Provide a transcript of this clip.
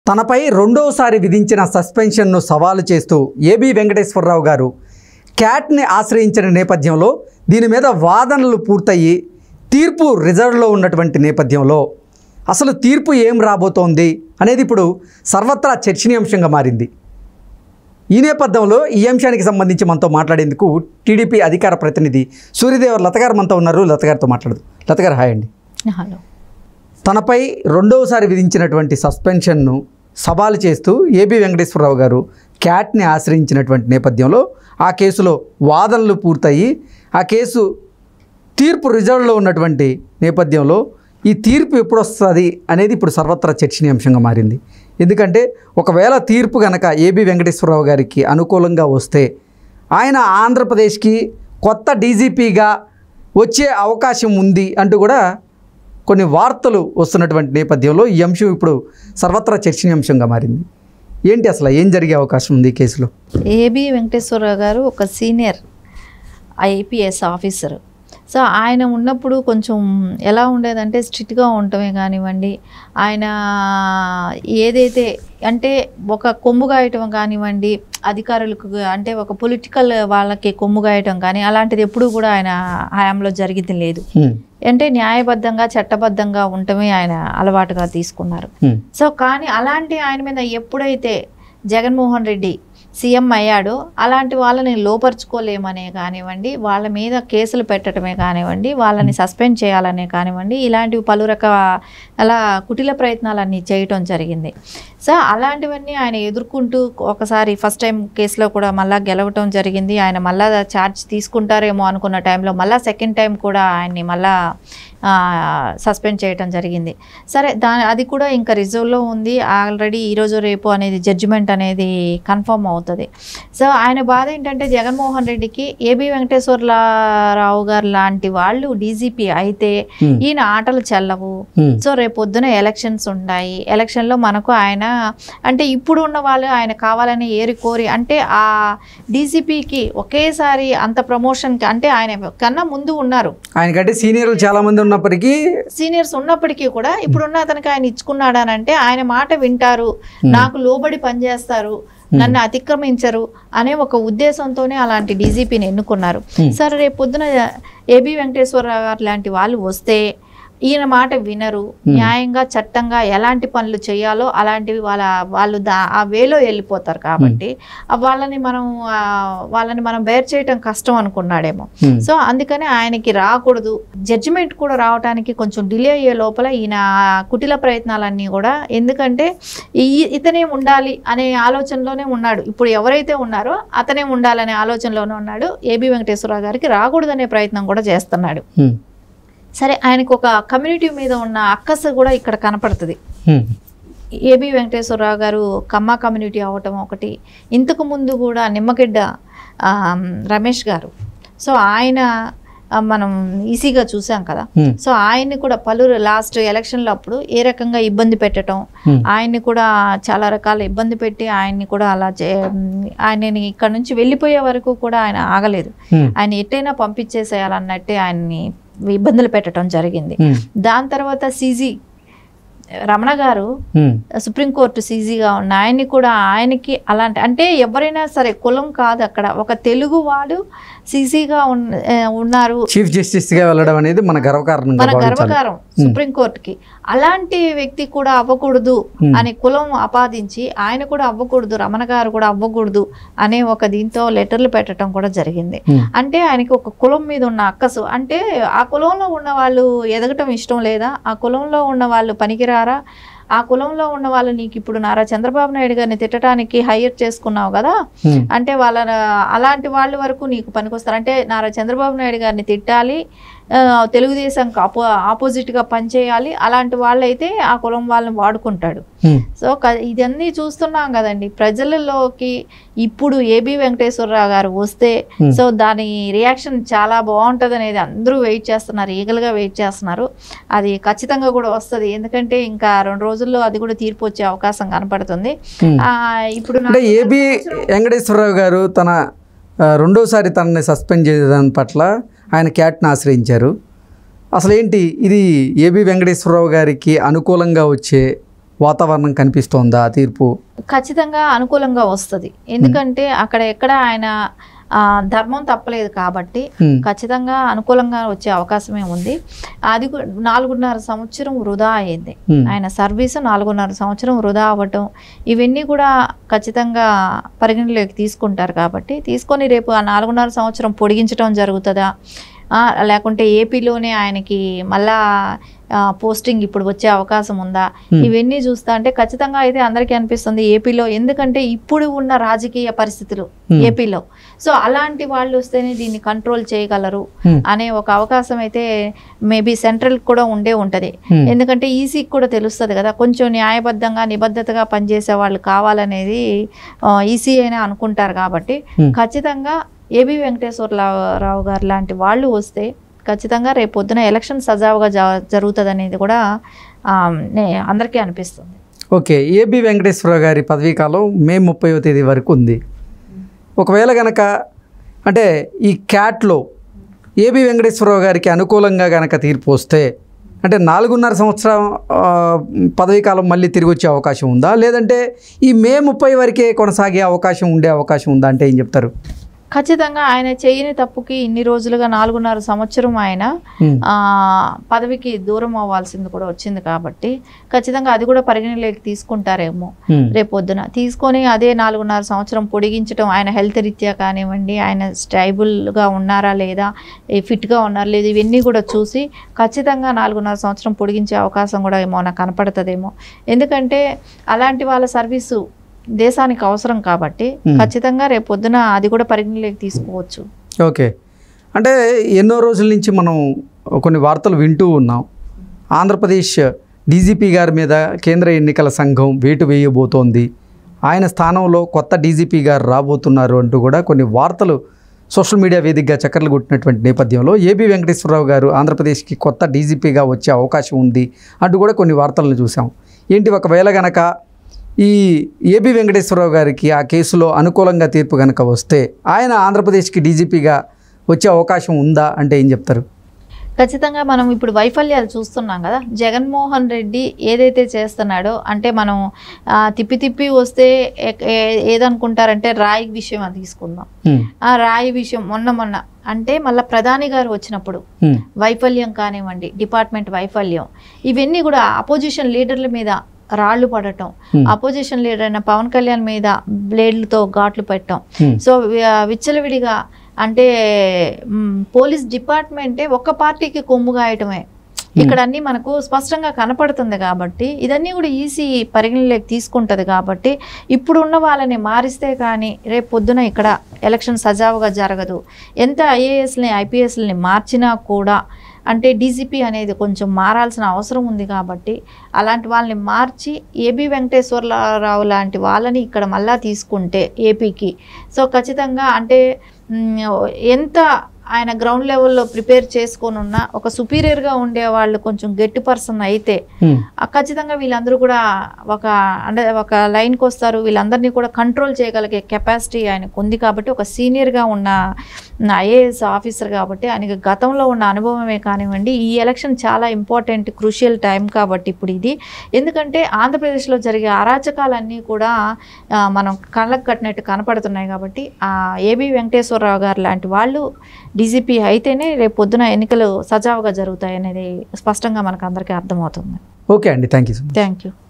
తనపై రెండోసారి విధించిన సస్పెన్షన్ను సవాలు చేస్తూ ఏబీ వెంకటేశ్వరరావు గారు క్యాట్ని ఆశ్రయించిన నేపథ్యంలో దీని మీద వాదనలు పూర్తయి తీర్పు రిజర్వ్లో ఉన్నటువంటి నేపథ్యంలో అసలు తీర్పు ఏం రాబోతోంది అనేది ఇప్పుడు సర్వత్రా చర్చనీయాంశంగా మారింది. ఈ నేపథ్యంలో ఈ అంశానికి సంబంధించి మనతో మాట్లాడేందుకు టీడీపీ అధికార ప్రతినిధి సూర్యదేవర్ లత గారు మనతో ఉన్నారు. లత గారితో మాట్లాడదు. లత గారు హాయ్ అండి. హలో. తనపై రెండవసారి విధించినటువంటి సస్పెన్షన్ను సవాలు చేస్తూ ఏబీ వెంకటేశ్వరరావు గారు క్యాట్ని ఆశ్రయించినటువంటి నేపథ్యంలో ఆ కేసులో వాదనలు పూర్తయి ఆ కేసు తీర్పు రిజర్వ్లో ఉన్నటువంటి నేపథ్యంలో ఈ తీర్పు ఎప్పుడు వస్తుంది అనేది ఇప్పుడు సర్వత్రా చర్చనీయాంశంగా మారింది. ఎందుకంటే ఒకవేళ తీర్పు కనుక ఏబీ వెంకటేశ్వరరావు గారికి అనుకూలంగా వస్తే ఆయన ఆంధ్రప్రదేశ్కి కొత్త డీజీపీగా వచ్చే అవకాశం ఉంది అంటూ కూడా కొన్ని వార్తలు వస్తున్నటువంటి నేపథ్యంలో ఈ అంశం ఇప్పుడు సర్వత్రా చర్చనీయాంశంగా మారింది. ఏంటి అసలు ఏం జరిగే అవకాశం ఉంది ఈ కేసులో? ఏబీ వెంకటేశ్వరరావు గారు ఒక సీనియర్ ఐపీఎస్ ఆఫీసర్. సో ఆయన ఉన్నప్పుడు కొంచెం ఎలా ఉండేదంటే స్ట్రిక్ట్గా ఉండటమే కానివ్వండి, ఆయన ఏదైతే అంటే ఒక కొమ్ము గాయటం కానివ్వండి, అధికారులకు అంటే ఒక పొలిటికల్ వాళ్ళకి కొమ్ము గాయటం కానీ అలాంటిది ఎప్పుడూ కూడా ఆయన హయాంలో జరిగింది లేదు. అంటే న్యాయబద్ధంగా చట్టబద్ధంగా ఉండటమే ఆయన అలవాటుగా తీసుకున్నారు. సో కానీ అలాంటి ఆయన మీద ఎప్పుడైతే జగన్మోహన్ రెడ్డి సీఎం అయ్యాడో అలాంటి వాళ్ళని లోపరుచుకోలేమనే కానివ్వండి, వాళ్ళ మీద కేసులు పెట్టడమే కానివ్వండి, వాళ్ళని సస్పెండ్ చేయాలనే కానివ్వండి, ఇలాంటివి పలు అలా కుటిల ప్రయత్నాలన్నీ చేయటం జరిగింది. సో అలాంటివన్నీ ఆయన ఎదుర్కొంటూ ఒకసారి ఫస్ట్ టైం కేసులో కూడా మళ్ళీ గెలవటం జరిగింది. ఆయన మళ్ళా ఛార్జ్ తీసుకుంటారేమో అనుకున్న టైంలో మళ్ళీ సెకండ్ టైం కూడా ఆయన్ని మళ్ళా సస్పెండ్ చేయటం జరిగింది. సరే అది కూడా ఇంకా రిజర్వ్లో ఉంది. ఆల్రెడీ ఈరోజు రేపు అనేది జడ్జిమెంట్ అనేది కన్ఫర్మ్ అవుతుంది. సో ఆయన బాధ ఏంటంటే జగన్మోహన్ రెడ్డికి ఏబీ వెంకటేశ్వరరావు గారు లాంటి వాళ్ళు డీజీపీ అయితే ఈయన ఆటలు చెల్లవు. సో రేపు పొద్దున ఎలక్షన్స్ ఉన్నాయి. ఎలక్షన్లో మనకు ఆయన అంటే ఇప్పుడు ఉన్న వాళ్ళు ఆయన కావాలని ఏరి అంటే ఆ డీజీపీకి ఒకేసారి అంత ప్రమోషన్కి అంటే ఆయన కన్నా ముందు ఉన్నారు. ఆయనకంటే సీనియర్లు చాలా మంది సీనియర్స్ ఉన్నప్పటికీ కూడా ఇప్పుడున్న అతనికి ఆయన ఇచ్చుకున్నాడు అని అంటే ఆయన మాట వింటారు, నాకు లోబడి పనిచేస్తారు, నన్ను అతిక్రమించరు అనే ఒక ఉద్దేశంతోనే అలాంటి డీజీపీని ఎన్నుకున్నారు. సరే రేపు పొద్దున ఏబీ వెంకటేశ్వరరావు గారు లాంటి వాళ్ళు వస్తే ఈయన మాట వినరు. న్యాయంగా చట్టంగా ఎలాంటి పనులు చేయాలో అలాంటివి వాళ్ళు ఆ వేలో వెళ్ళిపోతారు. కాబట్టి వాళ్ళని మనం బేర్ చేయటం కష్టం అనుకున్నాడేమో. సో అందుకని ఆయనకి రాకూడదు. జడ్జిమెంట్ కూడా రావడానికి కొంచెం డిలే అయ్యే లోపల ఈయన కుటిల ప్రయత్నాలన్నీ కూడా, ఎందుకంటే ఇతనే ఉండాలి అనే ఆలోచనలోనే ఉన్నాడు. ఇప్పుడు ఎవరైతే ఉన్నారో అతనే ఉండాలనే ఆలోచనలోనే ఉన్నాడు. ఏబీ వెంకటేశ్వరరావు గారికి రాకూడదనే ప్రయత్నం కూడా చేస్తున్నాడు. సరే ఆయనకు ఒక కమ్యూనిటీ మీద ఉన్న అక్కస కూడా ఇక్కడ కనపడుతుంది. ఏబీ వెంకటేశ్వరరావు గారు కమ్మ కమ్యూనిటీ అవటం ఒకటి. ఇంతకు ముందు కూడా నిమ్మగడ్డ రమేష్ గారు, సో ఆయన మనం ఈజీగా చూసాం కదా. సో ఆయన్ని కూడా పలువురు లాస్ట్ ఎలక్షన్లో అప్పుడు ఏ రకంగా ఇబ్బంది పెట్టడం, ఆయన్ని కూడా చాలా రకాల ఇబ్బంది పెట్టి ఆయన్ని కూడా అలా ఆయనని ఇక్కడ నుంచి వెళ్ళిపోయే వరకు కూడా ఆయన ఆగలేదు. ఆయన ఎట్టైనా పంపించేసేయాలన్నట్టే ఆయన్ని ఇబ్బందులు పెట్టడం జరిగింది. దాని తర్వాత సీజీ రమణ గారు సుప్రీంకోర్టు సీజీగా ఉన్న ఆయన్ని కూడా ఆయనకి అలాంటి అంటే ఎవరైనా సరే కులం కాదు, అక్కడ ఒక తెలుగు వాడు సీజీగా ఉన్నారు, చీఫ్ జస్టిస్ గా వెళ్ళడం అనేది మన గర్వకారం సుప్రీంకోర్టుకి. అలాంటి వ్యక్తి కూడా అవ్వకూడదు అని కులం ఆపాదించి ఆయన కూడా అవ్వకూడదు, రమణ గారు కూడా అవ్వకూడదు అనే ఒక దీంతో లెటర్లు పెట్టడం కూడా జరిగింది. అంటే ఆయనకి ఒక కులం మీద ఉన్న అక్కసు, అంటే ఆ కులంలో ఉన్న వాళ్ళు ఎదగటం ఇష్టం లేదా, ఆ కులంలో ఉన్న వాళ్ళు పనికిరారా, ఆ కులంలో ఉన్న వాళ్ళు నీకు ఇప్పుడు నారా చంద్రబాబు నాయుడు గారిని తిట్టడానికి హైర్ చేసుకున్నావు కదా, అంటే అలాంటి వాళ్ళ వరకు నీకు పనికొస్తారు. అంటే నారా చంద్రబాబు నాయుడు గారిని తిట్టాలి, తెలుగుదేశంకి ఆపోజిట్గా పనిచేయాలి, అలాంటి వాళ్ళైతే ఆ కులం వాళ్ళని వాడుకుంటాడు. సో ఇదన్నీ చూస్తున్నాం కదండి ప్రజలలోకి. ఇప్పుడు ఏబీ వెంకటేశ్వరరావు గారు వస్తే సో దాని రియాక్షన్ చాలా బాగుంటుంది అనేది అందరూ వెయిట్ చేస్తున్నారు, ఈగలుగా వెయిట్ చేస్తున్నారు. అది ఖచ్చితంగా కూడా వస్తుంది, ఎందుకంటే ఇంకా 2 రోజుల్లో అది కూడా తీర్పు వచ్చే అవకాశం కనపడుతుంది. ఇప్పుడు ఏబీ వెంకటేశ్వరరావు గారు తన రెండోసారి తనని సస్పెండ్ చేయడం పట్ల ఆయన క్యాట్ని ఆశ్రయించారు. అసలు ఏంటి ఇది ఏబీ వెంకటేశ్వరరావు గారికి అనుకూలంగా వచ్చే వాతావరణం కనిపిస్తోందా ఆ తీర్పు? ఖచ్చితంగా అనుకూలంగా వస్తుంది. ఎందుకంటే అక్కడ ఎక్కడ ఆయన ధర్మం తప్పలేదు కాబట్టి ఖచ్చితంగా అనుకూలంగా వచ్చే అవకాశమే ఉంది. అది 4.5 సంవత్సరం వృధా అయింది. ఆయన సర్వీసు 4.5 సంవత్సరం వృధా అవ్వటం ఇవన్నీ కూడా ఖచ్చితంగా పరిగణలోకి తీసుకుంటారు. కాబట్టి తీసుకొని రేపు ఆ 4.5 సంవత్సరం పొడిగించడం జరుగుతుందా, లేకుంటే ఏపీలోనే ఆయనకి మళ్ళా పోస్టింగ్ ఇప్పుడు వచ్చే అవకాశం ఉందా, ఇవన్నీ చూస్తా అంటే ఖచ్చితంగా అయితే అందరికీ అనిపిస్తుంది ఏపీలో, ఎందుకంటే ఇప్పుడు ఉన్న రాజకీయ పరిస్థితులు ఏపీలో, సో అలాంటి వాళ్ళు వస్తేనే దీన్ని కంట్రోల్ చేయగలరు అనే ఒక అవకాశం అయితే మేబీ సెంట్రల్ కూడా ఉంటది. ఎందుకంటే ఈసీకి కూడా తెలుస్తుంది కదా, కొంచెం న్యాయబద్ధంగా నిబద్ధతగా పనిచేసే వాళ్ళు కావాలనేది ఈసీ అయినా అనుకుంటారు. కాబట్టి ఖచ్చితంగా ఏబి వెంకటేశ్వరరావు గారు లాంటి వాళ్ళు వస్తే ఖచ్చితంగా రేపు పొద్దున ఎలక్షన్ సజావుగా జరుగుతుంది అనేది కూడా అందరికీ అనిపిస్తుంది. ఓకే, ఏబి వెంకటేశ్వరరావు గారి పదవీ కాలం మే 30వ తేదీ వరకు ఉంది. ఒకవేళ కనుక అంటే ఈ క్యాట్లో ఏబి వెంకటేశ్వరరావు గారికి అనుకూలంగా కనుక తీర్పు వస్తే అంటే 4.5 సంవత్సరం పదవీ కాలం మళ్ళీ తిరిగి వచ్చే అవకాశం ఉందా, లేదంటే ఈ మే 30 వరకే కొనసాగే అవకాశం ఉండే అవకాశం ఉందా అంటే ఏం చెప్తారు? ఖచ్చితంగా ఆయన చేయని తప్పుకి ఇన్ని రోజులుగా 4.5 సంవత్సరం ఆయన పదవికి దూరం అవ్వాల్సింది కూడా వచ్చింది. కాబట్టి ఖచ్చితంగా అది కూడా పరిగణలోకి తీసుకుంటారేమో రేపు పొద్దున. తీసుకొని అదే 4.5 సంవత్సరం పొడిగించడం, ఆయన హెల్త్ రీత్యా కానివ్వండి, ఆయన స్టేబుల్గా ఉన్నారా లేదా, ఫిట్గా ఉన్నారా లేదా, ఇవన్నీ కూడా చూసి ఖచ్చితంగా 4.5 సంవత్సరం పొడిగించే అవకాశం కూడా ఏమో నాకు కనపడుతుందేమో. ఎందుకంటే అలాంటి వాళ్ళ సర్వీసు దేశానికి అవసరం కాబట్టి ఖచ్చితంగా రేపు పొద్దున అది కూడా పరిగణలోకి తీసుకోవచ్చు. ఓకే, అంటే ఎన్నో రోజుల నుంచి మనం కొన్ని వార్తలు వింటూ ఉన్నాం. ఆంధ్రప్రదేశ్ డీజీపీ గారి మీద కేంద్ర ఎన్నికల సంఘం వేటు వేయబోతోంది, ఆయన స్థానంలో కొత్త డీజీపీ గారు రాబోతున్నారు అంటూ కూడా కొన్ని వార్తలు సోషల్ మీడియా వేదికగా చక్కర్లు కొట్టినటువంటి నేపథ్యంలో ఏబి వెంకటేశ్వరరావు గారు ఆంధ్రప్రదేశ్కి కొత్త డీజీపీగా వచ్చే అవకాశం ఉంది అంటూ కూడా కొన్ని వార్తలను చూసాం. ఏంటి, ఒకవేళ గనక ఈ ఏబి వెంకటేశ్వరరావు గారికి ఆ కేసులో అనుకూలంగా తీర్పు కనుక వస్తే ఆయన ఆంధ్రప్రదేశ్కి డీజీపీగా వచ్చే అవకాశం ఉందా అంటే ఏం చెప్తారు? ఖచ్చితంగా మనం ఇప్పుడు వైఫల్యాలు చూస్తున్నాం కదా. జగన్మోహన్ రెడ్డి ఏదైతే చేస్తున్నాడో, అంటే మనం తిప్పి వస్తే ఏదనుకుంటారంటే రాయి విషయం అది తీసుకుందాం. ఆ రాయి విషయం మొన్న అంటే మళ్ళీ ప్రధాని గారు వచ్చినప్పుడు వైఫల్యం కానివ్వండి, డిపార్ట్మెంట్ వైఫల్యం, ఇవన్నీ కూడా అపోజిషన్ లీడర్ల మీద రాళ్లు పడటం, అపోజిషన్ లీడర్ అయిన పవన్ కళ్యాణ్ మీద బ్లేడ్లతో ఘాట్లు పెట్టడం, సో విచ్చలవిడిగా అంటే పోలీస్ డిపార్ట్మెంటే ఒక్క పార్టీకి కొమ్ము గాయటమే ఇక్కడ అన్నీ మనకు స్పష్టంగా కనపడుతుంది. కాబట్టి ఇదన్నీ కూడా ఈసీ పరిగణలోకి తీసుకుంటుంది. కాబట్టి ఇప్పుడు ఉన్న వాళ్ళని మారిస్తే కానీ రేపు పొద్దున ఇక్కడ ఎలక్షన్ సజావుగా జరగదు. ఎంత ఐఏఎస్ని ఐపీఎస్ని మార్చినా కూడా అంటే డీజీపీ అనేది కొంచెం మారాల్సిన అవసరం ఉంది. కాబట్టి అలాంటి వాళ్ళని మార్చి ఏబి వెంకటేశ్వరరావు లాంటి వాళ్ళని ఇక్కడ మళ్ళా తీసుకుంటే ఏపీకి, సో ఖచ్చితంగా అంటే ఎంత ఆయన గ్రౌండ్ లెవెల్లో ప్రిపేర్ చేసుకొని ఉన్న ఒక సుపీరియర్గా ఉండే వాళ్ళు కొంచెం గట్టి పర్సన్ అయితే ఖచ్చితంగా వీళ్ళందరూ కూడా ఒక లైన్కి వస్తారు. వీళ్ళందరినీ కూడా కంట్రోల్ చేయగలిగే కెపాసిటీ ఆయనకు ఉంది. కాబట్టి ఒక సీనియర్గా ఉన్న ఐఏఎస్ ఆఫీసర్ కాబట్టి ఆయనకి గతంలో ఉన్న అనుభవమే కానివ్వండి, ఈ ఎలక్షన్ చాలా ఇంపార్టెంట్ క్రూషియల్ టైం కాబట్టి ఇప్పుడు ఇది, ఎందుకంటే ఆంధ్రప్రదేశ్లో జరిగే అరాచకాలన్నీ కూడా మనం కళ్ళకు కట్టినట్టు కనపడుతున్నాయి. కాబట్టి ఏబి వెంకటేశ్వరరావు గారు లాంటి వాళ్ళు డీజీపీ అయితేనే రేపు పొద్దున ఎన్నికలు సజావుగా జరుగుతాయి అనేది స్పష్టంగా మనకు అందరికీ అర్థమవుతుంది. ఓకే అండి, థ్యాంక్ యూ.